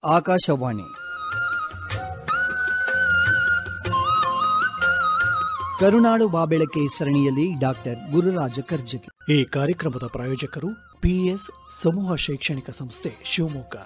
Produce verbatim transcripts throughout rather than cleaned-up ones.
ಆಕಾಶವಾಣಿ ಕರುನಾಡು ಬಾಬೆಳಕೆ ಸರಣಿಯಲ್ಲಿ ಡಾಕ್ಟರ್ ಗುರುರಾಜ ಕರ್ಜಗಿ. ಈ ಕಾರ್ಯಕ್ರಮದ ಪ್ರಾಯೋಜಕರು ಪಿಎಸ್ ಸಮೂಹ ಶೈಕ್ಷಣಿಕ ಸಂಸ್ಥೆ ಶಿವಮೊಗ್ಗ.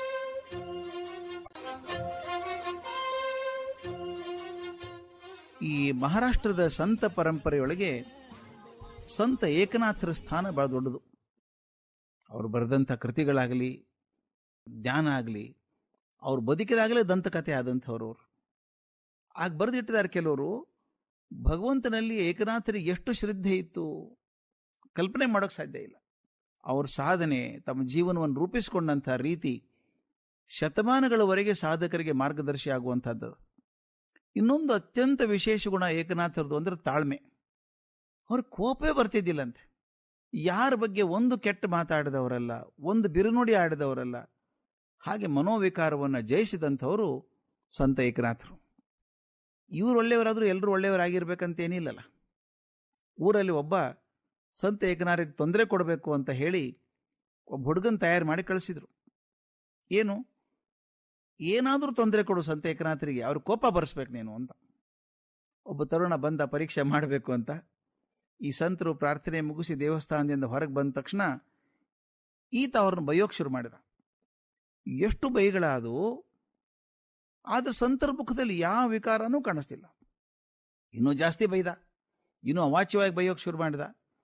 ಈ ಮಹಾರಾಷ್ಟ್ರದ ಸಂತ ಪರಂಪರೆಯೊಳಗೆ ಸಂತ ಏಕನಾಥರ ಸ್ಥಾನ ಬಹಳ ದೊಡ್ಡದು. ಅವರು ಬರೆದಂಥ ಕೃತಿಗಳಾಗಲಿ, ಜ್ಞಾನ ಆಗಲಿ, ಅವ್ರು ಬದುಕಿದಾಗಲೇ ದಂತಕಥೆ ಆದಂಥವ್ರು. ಅವರು ಆಗ ಬರೆದಿಟ್ಟಿದ್ದಾರೆ ಕೆಲವರು. ಭಗವಂತನಲ್ಲಿ ಏಕನಾಥರಿಗೆ ಎಷ್ಟು ಶ್ರದ್ಧೆ ಇತ್ತು ಕಲ್ಪನೆ ಮಾಡೋಕ್ಕೆ ಸಾಧ್ಯ ಇಲ್ಲ. ಅವ್ರ ಸಾಧನೆ, ತಮ್ಮ ಜೀವನವನ್ನು ರೂಪಿಸಿಕೊಂಡಂಥ ರೀತಿ ಶತಮಾನಗಳವರೆಗೆ ಸಾಧಕರಿಗೆ ಮಾರ್ಗದರ್ಶಿ ಆಗುವಂಥದ್ದು. ಇನ್ನೊಂದು ಅತ್ಯಂತ ವಿಶೇಷ ಗುಣ ಏಕನಾಥರದು ಅಂದರೆ ತಾಳ್ಮೆ. ಅವ್ರ ಕೋಪವೇ ಬರ್ತಿದ್ದಿಲ್ಲಂತೆ. ಯಾರ ಬಗ್ಗೆ ಒಂದು ಕೆಟ್ಟ ಮಾತಾಡಿದವರಲ್ಲ, ಒಂದು ಬಿರುನುಡಿ ಆಡಿದವರಲ್ಲ. ಹಾಗೆ ಮನೋವಿಕಾರವನ್ನು ಜಯಿಸಿದಂಥವರು ಸಂತ ಏಕನಾಥರು. ಇವರು ಒಳ್ಳೆಯವರಾದರೂ ಎಲ್ಲರೂ ಒಳ್ಳೆಯವರಾಗಿರ್ಬೇಕಂತೇನಿಲ್ಲಲ್ಲ. ಊರಲ್ಲಿ ಒಬ್ಬ ಸಂತ ಏಕನಾಥರಿಗೆ ತೊಂದರೆ ಕೊಡಬೇಕು ಅಂತ ಹೇಳಿ ಒಬ್ಬ ಹುಡುಗನ ತಯಾರು ಮಾಡಿ ಕಳಿಸಿದ್ರು. ಏನು ಏನಾದರೂ ತೊಂದರೆ ಕೊಡು ಸಂತ ಏಕನಾಥರಿಗೆ, ಅವ್ರ ಕೋಪ ಬರೆಸ್ಬೇಕು ನೀನು ಅಂತ. ಒಬ್ಬ ತರುಣ ಬಂದ ಪರೀಕ್ಷೆ ಮಾಡಬೇಕು ಅಂತ. ಈ ಸಂತರು ಪ್ರಾರ್ಥನೆ ಮುಗಿಸಿ ದೇವಸ್ಥಾನದಿಂದ ಹೊರಗೆ ಬಂದ ತಕ್ಷಣ ಈತ ಅವ್ರನ್ನ ಬೈಯೋಕ್ಕೆ ಶುರು ಮಾಡಿದ. ಎಷ್ಟು ಬೈಗಳಾದವು, ಆದ್ರೆ ಸಂತರ ಮುಖದಲ್ಲಿ ಯಾವ ವಿಕಾರನೂ ಕಾಣಿಸ್ತಿಲ್ಲ. ಇನ್ನೂ ಜಾಸ್ತಿ ಬೈದ, ಇನ್ನೂ ಅವಾಚ್ಯವಾಗಿ ಬೈಯೋಕ್ಕೆ ಶುರು ಮಾಡಿದ.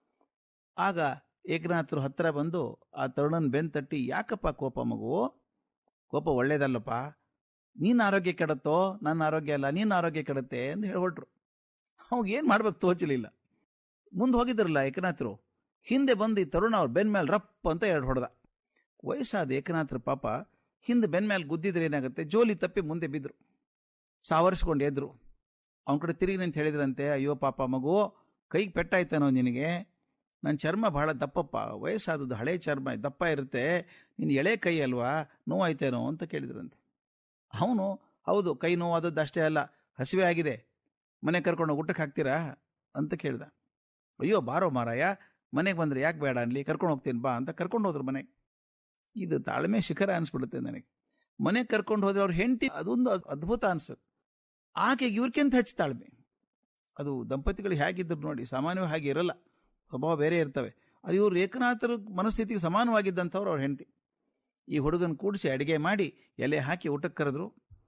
ಆಗ ಏಕನಾಥರು ಹತ್ತಿರ ಬಂದು ಆ ತರುಣನ ಬೆನ್ನು ತಟ್ಟಿ, ಯಾಕಪ್ಪ ಕೋಪ ಮಗು, ಕೋಪ ಒಳ್ಳೇದಲ್ಲಪ್ಪ, ನೀನು ಆರೋಗ್ಯ ಕೆಡುತ್ತೋ, ನನ್ನ ಆರೋಗ್ಯ ಅಲ್ಲ, ನೀನು ಆರೋಗ್ಯ ಕೆಡುತ್ತೆ ಅಂತ ಹೇಳ್ಬಿಟ್ರು. ಅವಾಗ ಏನು ಮಾಡ್ಬೇಕು ತೋಚಲಿಲ್ಲ. ಮುಂದೆ ಹೋಗಿದ್ರಲ್ಲ ಏಕನಾಥರು, ಹಿಂದೆ ಬಂದು ಈ ತರುಣ ಅವ್ರ ಬೆನ್ನ ಮೇಲೆ ರಪ್ ಅಂತ ಎರಡು ಹೊಡೆದ. ವಯಸ್ಸಾದ ಏಕನಾಥರು ಪಾಪ ಹಿಂದೆ ಬೆನ್ನ ಮೇಲೆ ಗುದ್ದಿದ್ರೆ ಏನಾಗುತ್ತೆ, ಜೋಲಿ ತಪ್ಪಿ ಮುಂದೆ ಬಿದ್ದರು. ಸಾವರಿಸ್ಕೊಂಡು ಎದ್ರು. ಅವನ ಕಡೆ ತಿರುಗಿ ನಿಂತು ಹೇಳಿದ್ರಂತೆ, ಅಯ್ಯೋ ಪಾಪ ಮಗು, ಕೈಗೆ ಪೆಟ್ಟಾಯ್ತೇನೋ ನಿನಗೆ, ನನ್ನ ಚರ್ಮ ಬಹಳ ದಪ್ಪಪ್ಪ, ವಯಸ್ಸಾದದ್ದು ಹಳೆ ಚರ್ಮ ದಪ್ಪ ಇರುತ್ತೆ, ನೀನು ಎಳೆ ಕೈ ಅಲ್ವಾ, ನೋವಾಯ್ತೇನೋ ಅಂತ ಕೇಳಿದ್ರಂತೆ. ಅವನು ಹೌದು, ಕೈ ನೋವಾದದ್ದು ಅಷ್ಟೇ ಅಲ್ಲ, ಹಸಿವೆ ಆಗಿದೆ, ಮನೆ ಕರ್ಕೊಂಡು ಊಟಕ್ಕೆ ಹಾಕ್ತೀರಾ ಅಂತ ಕೇಳ್ದ. ಅಯ್ಯೋ ಬಾರೋ ಮಾರಾಯ, ಮನೆಗೆ ಬಂದರೆ ಯಾಕೆ ಬೇಡ ಅನ್ಲಿ, ಕರ್ಕೊಂಡು ಹೋಗ್ತೀನಿ ಬಾ ಅಂತ ಕರ್ಕೊಂಡು ಹೋದ್ರು ಮನೆಗೆ. ಇದು ತಾಳ್ಮೆ ಶಿಖರ ಅನಿಸ್ಬಿಡುತ್ತೆ ನನಗೆ. ಮನೆಗೆ ಕರ್ಕೊಂಡು ಹೋದ್ರೆ ಅವ್ರ ಹೆಂಡತಿ ಅದೊಂದು ಅದ್ಭುತ ಅನಿಸ್ಬೇಕು. ಆಕೆಗೆ ಇವ್ರಿಗಿಂತ ಹೆಚ್ಚು ತಾಳ್ಮೆ. ಅದು ದಂಪತಿಗಳು ಹೇಗಿದ್ರು ನೋಡಿ, ಸಾಮಾನ್ಯವಾಗಿ ಹಾಗೆ ಇರಲ್ಲ, ಸ್ವಭಾವ ಬೇರೆ ಇರ್ತವೆ. ಅದು ಇವರು ಏಕನಾಥರ ಮನಸ್ಥಿತಿಗೆ ಸಮಾನವಾಗಿದ್ದಂಥವ್ರು ಅವ್ರ ಹೆಂಡತಿ. ಈ ಹುಡುಗನ ಕೂಡಿಸಿ ಅಡುಗೆ ಮಾಡಿ ಎಲೆ ಹಾಕಿ ಊಟಕ್ಕೆ ಕರೆದ್ರು.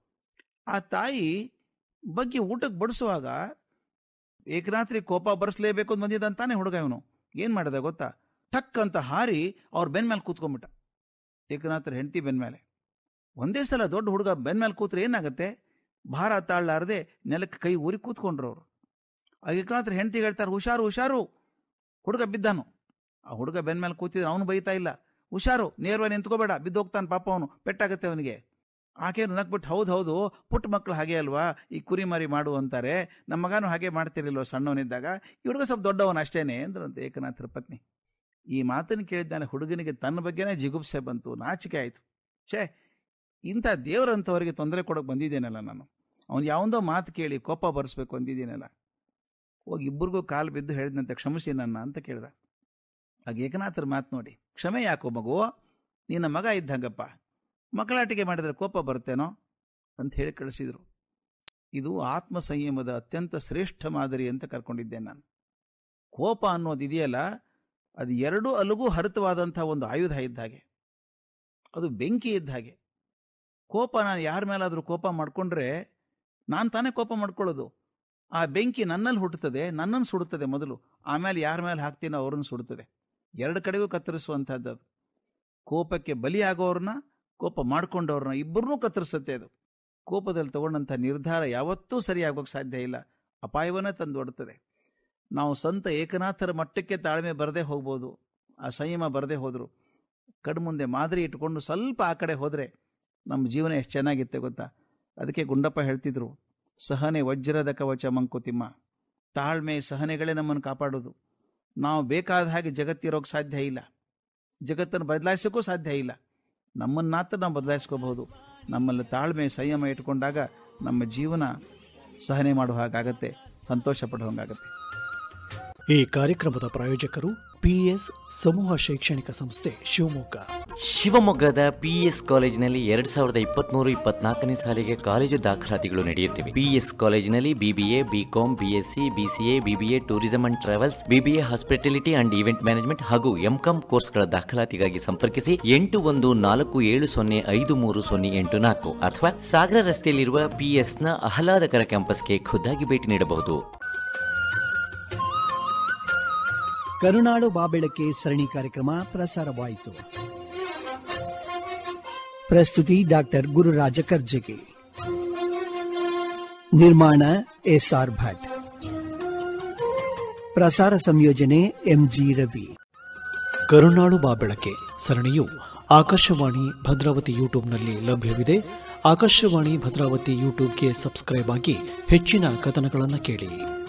ಆ ತಾಯಿ ಬಗ್ಗೆ ಊಟಕ್ಕೆ ಬಡಿಸುವಾಗ ಏಕನಾಥರಿಗೆ ಕೋಪ ಬರೆಸಲೇಬೇಕು ಅಂತ ಬಂದಿದ್ದಂತಾನೆ ಹುಡುಗ. ಇವನು ಏನು ಮಾಡಿದ ಗೊತ್ತಾ, ಟಕ್ ಅಂತ ಹಾರಿ ಅವ್ರ ಬೆನ್ನ ಮೇಲೆ ಕೂತ್ಕೊಂಡ್ಬಿಟ್ಟ. ಏಕನಾಥರ ಹೆಂಡತಿ ಬೆನ್ನ ಮೇಲೆ. ಒಂದೇ ಸಲ ದೊಡ್ಡ ಹುಡುಗ ಬೆನ್ನ ಮೇಲೆ ಕೂತ್ರೆ ಏನಾಗುತ್ತೆ, ಭಾರ ತಾಳಲಾರದೆ ನೆಲಕ್ಕೆ ಕೈ ಊರಿ ಕೂತ್ಕೊಂಡ್ರು ಅವರು. ಆ ಏಕನಾಥರ ಹೆಂಡತಿ ಹೇಳ್ತಾರೆ, ಹುಷಾರು ಹುಷಾರು, ಹುಡುಗ ಬಿದ್ದಾನು. ಆ ಹುಡುಗ ಬೆನ್ನ ಮೇಲೆ ಕೂತಿದ್ರೆ ಅವನು ಬೈತಾ ಇಲ್ಲ, ಹುಷಾರು, ನೇರವಾಗಿ ನಿಂತ್ಕೋಬೇಡ, ಬಿದ್ದು ಹೋಗ್ತಾನೆ ಪಾಪ, ಅವನು ಪೆಟ್ಟಾಗತ್ತೆ ಅವನಿಗೆ. ಆಕೆಯನ್ನು ನಕ್ಬಿಟ್ಟು, ಹೌದು ಹೌದು, ಪುಟ್ಟ ಮಕ್ಕಳು ಹಾಗೆ ಅಲ್ವಾ, ಈ ಕುರಿ ಮರಿ ಮಾಡು ಅಂತಾರೆ, ನಮ್ಮ ಮಗನೂ ಹಾಗೆ ಮಾಡ್ತಿರ್ಲಿಲ್ವ ಸಣ್ಣವನಿದ್ದಾಗ, ಈ ಹುಡುಗ ಸ್ವಲ್ಪ ದೊಡ್ಡವನು ಅಷ್ಟೇನೆ ಅಂದ್ರಂತೆ ಏಕನಾಥರ ಪತ್ನಿ. ಈ ಮಾತನ್ನು ಕೇಳಿದ್ದಾನೆ ಹುಡುಗನಿಗೆ ತನ್ನ ಬಗ್ಗೆನೇ ಜಿಗುಪ್ಸೆ ಬಂತು, ನಾಚಿಕೆ ಆಯಿತು. ಛೇ, ಇಂಥ ದೇವರಂಥವರಿಗೆ ತೊಂದರೆ ಕೊಡೋಕೆ ಬಂದಿದ್ದೇನಲ್ಲ ನಾನು, ಅವ್ನು ಯಾವೊಂದೋ ಮಾತು ಕೇಳಿ ಕೋಪ ಬರೆಸ್ಬೇಕು ಅಂದಿದ್ದೀನಲ್ಲ. ಹೋಗಿ ಇಬ್ಬರಿಗೂ ಕಾಲು ಬಿದ್ದು ಹೇಳಿದಂತೆ, ಕ್ಷಮಿಸಿ ನನ್ನ ಅಂತ ಕೇಳ್ದ. ಆಗ ಏಕನಾಥರ ಮಾತು ನೋಡಿ, ಕ್ಷಮೆ ಯಾಕೋ ಮಗು, ನಿನ್ನ ಮಗ ಇದ್ದಂಗಪ್ಪ, ಮಕ್ಕಳಾಟಿಕೆ ಮಾಡಿದರೆ ಕೋಪ ಬರುತ್ತೇನೋ ಅಂತ ಹೇಳಿ ಕಳಿಸಿದರು. ಇದು ಆತ್ಮ ಸಂಯಮದ ಅತ್ಯಂತ ಶ್ರೇಷ್ಠ ಮಾದರಿ ಅಂತ ಕರ್ಕೊಂಡಿದ್ದೇನೆ ನಾನು. ಕೋಪ ಅನ್ನೋದು ಇದೆಯಲ್ಲ, ಅದು ಎರಡೂ ಅಲುಗೂ ಹರಿತವಾದಂಥ ಒಂದು ಆಯುಧ ಇದ್ದ ಹಾಗೆ, ಅದು ಬೆಂಕಿ ಇದ್ದ ಹಾಗೆ. ಕೋಪ, ನಾನು ಯಾರ ಮೇಲಾದರೂ ಕೋಪ ಮಾಡಿಕೊಂಡ್ರೆ ನಾನು ತಾನೇ ಕೋಪ ಮಾಡ್ಕೊಳ್ಳೋದು. ಆ ಬೆಂಕಿ ನನ್ನಲ್ಲಿ ಹುಟ್ಟುತ್ತದೆ, ನನ್ನನ್ನು ಸುಡುತ್ತದೆ ಮೊದಲು, ಆಮೇಲೆ ಯಾರ ಮೇಲೆ ಹಾಕ್ತೀನೋ ಅವ್ರನ್ನ ಸುಡುತ್ತದೆ. ಎರಡು ಕಡೆಗೂ ಕತ್ತರಿಸುವಂಥದ್ದು ಅದು. ಕೋಪಕ್ಕೆ ಬಲಿಯಾಗೋರನ್ನ, ಕೋಪ ಮಾಡ್ಕೊಂಡವ್ರನ್ನ ಇಬ್ಬರನ್ನೂ ಕತ್ತರಿಸುತ್ತೆ ಅದು. ಕೋಪದಲ್ಲಿ ತಗೊಂಡಂಥ ನಿರ್ಧಾರ ಯಾವತ್ತೂ ಸರಿಯಾಗೋಕ್ಕೆ ಸಾಧ್ಯ ಇಲ್ಲ, ಅಪಾಯವನ್ನೇ ತಂದೊಡ್ತದೆ. ನಾವು ಸಂತ ಏಕನಾಥರ ಮಟ್ಟಕ್ಕೆ ತಾಳ್ಮೆ ಬರದೇ ಹೋಗ್ಬೋದು, ಆ ಸಂಯಮ ಬರದೇ ಹೋದರು. ಕಣ್ಮುಂದೆ ಮಾದರಿ ಇಟ್ಕೊಂಡು ಸ್ವಲ್ಪ ಆ ಕಡೆ ಹೋದರೆ ನಮ್ಮ ಜೀವನ ಎಷ್ಟು ಚೆನ್ನಾಗಿತ್ತೆ ಗೊತ್ತಾ. ಅದಕ್ಕೆ ಗುಂಡಪ್ಪ ಹೇಳ್ತಿದ್ರು, ಸಹನೆ ವಜ್ರದ ಕವಚ ಮಂಕುತಿಮ್ಮ. ತಾಳ್ಮೆ ಸಹನೆಗಳೇ ನಮ್ಮನ್ನು ಕಾಪಾಡೋದು. ನಾವು ಬೇಕಾದ ಹಾಗೆ ಜಗತ್ತಿರೋಕ್ಕೆ ಸಾಧ್ಯ ಇಲ್ಲ, ಜಗತ್ತನ್ನು ಬದಲಾಯಿಸೋಕ್ಕೂ ಸಾಧ್ಯ ಇಲ್ಲ. ನಮ್ಮನ್ನಾತ್ರ ನಾವು ಬದಲಾಯಿಸ್ಕೋಬಹುದು. ನಮ್ಮಲ್ಲಿ ತಾಳ್ಮೆ ಸಂಯಮ ಇಟ್ಕೊಂಡಾಗ ನಮ್ಮ ಜೀವನ ಸಹನೆ ಮಾಡೋ ಹಾಗಾಗತ್ತೆ, ಸಂತೋಷ ಪಡೋ ಹಾಗಾಗತ್ತೆ. ಈ ಕಾರ್ಯಕ್ರಮದ ಪ್ರಾಯೋಜಕರು ಪಿಎಸ್ ಸಮೂಹ ಶೈಕ್ಷಣಿಕ ಸಂಸ್ಥೆ ಶಿವಮೊಗ್ಗ. ಶಿವಮೊಗ್ಗದ ಪಿಎಸ್ ಕಾಲೇಜಿನಲ್ಲಿ ಎರಡ್ ಸಾವಿರದ ಇಪ್ಪತ್ಮೂರು ಇಪ್ಪತ್ನಾಲ್ಕನೇ ಸಾಲಿಗೆ ಕಾಲೇಜು ದಾಖಲಾತಿಗಳು ನಡೆಯುತ್ತಿವೆ. ಪಿಎಸ್ ಕಾಲೇಜಿನಲ್ಲಿ BBA, BCom, BSc, BCA, BBA tourism and travels, BBA hospitality and event management ಹಾಗೂ ಎಂಕಾಂ ಕೋರ್ಸ್ಗಳ ದಾಖಲಾತಿಗಾಗಿ ಸಂಪರ್ಕಿಸಿ ಎಂಟು ಒಂದು ನಾಲ್ಕು ಏಳು ಸೊನ್ನೆ ಐದು ಮೂರು ಸೊನ್ನೆ ಎಂಟು ನಾಲ್ಕು ಅಥವಾ ಸಾಗರ ರಸ್ತೆಯಲ್ಲಿರುವ ಪಿಎಸ್ನ ಆಹ್ಲಾದಕರ ಕ್ಯಾಂಪಸ್ಗೆ ಖುದ್ದಾಗಿ ಭೇಟಿ ನೀಡಬಹುದು. ಕರುನಾಡು ಬಾಬೆಳಕೆ ಸರಣಿ ಕಾರ್ಯಕ್ರಮ ಪ್ರಸಾರವಾಯಿತು. ಪ್ರಸ್ತುತಿ ಡಾಕ್ಟರ್ ಗುರುರಾಜ ಕರ್ಜಗಿ. ನಿರ್ಮಾಣ ಎಸ್ಆರ್ ಭಟ್. ಪ್ರಸಾರ ಸಂಯೋಜನೆ ಎಂಜಿ ರವಿ. ಕರುನಾಡು ಬಾಬೆಳಕೆ ಸರಣಿಯು ಆಕಾಶವಾಣಿ ಭದ್ರಾವತಿ ಯೂಟ್ಯೂಬ್ನಲ್ಲಿ ಲಭ್ಯವಿದೆ. ಆಕಾಶವಾಣಿ ಭದ್ರಾವತಿ ಯೂಟ್ಯೂಬ್ಗೆ ಸಬ್ಸ್ಕ್ರೈಬ್ ಆಗಿ ಹೆಚ್ಚಿನ ಕಥನಗಳನ್ನು ಕೇಳಿ.